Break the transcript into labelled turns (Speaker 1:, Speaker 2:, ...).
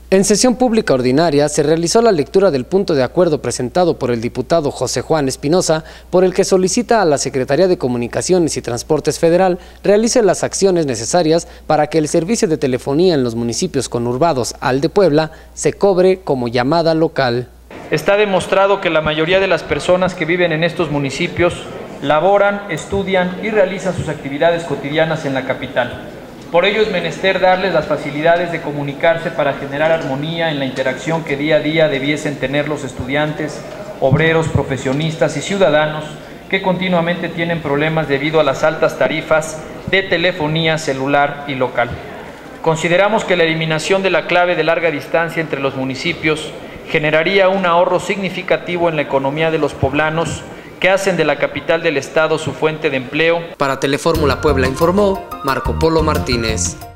Speaker 1: En sesión pública ordinaria se realizó la lectura del punto de acuerdo presentado por el diputado José Juan Espinosa, por el que solicita a la Secretaría de Comunicaciones y Transportes Federal realice las acciones necesarias para que el servicio de telefonía en los municipios conurbados al de Puebla se cobre como llamada local.
Speaker 2: Está demostrado que la mayoría de las personas que viven en estos municipios laboran, estudian y realizan sus actividades cotidianas en la capital. Por ello es menester darles las facilidades de comunicarse para generar armonía en la interacción que día a día debiesen tener los estudiantes, obreros, profesionistas y ciudadanos que continuamente tienen problemas debido a las altas tarifas de telefonía celular y local. Consideramos que la eliminación de la clave de larga distancia entre los municipios generaría un ahorro significativo en la economía de los poblanos que hacen de la capital del estado su fuente de empleo.
Speaker 1: Para Telefórmula Puebla informó Marco Polo Martínez.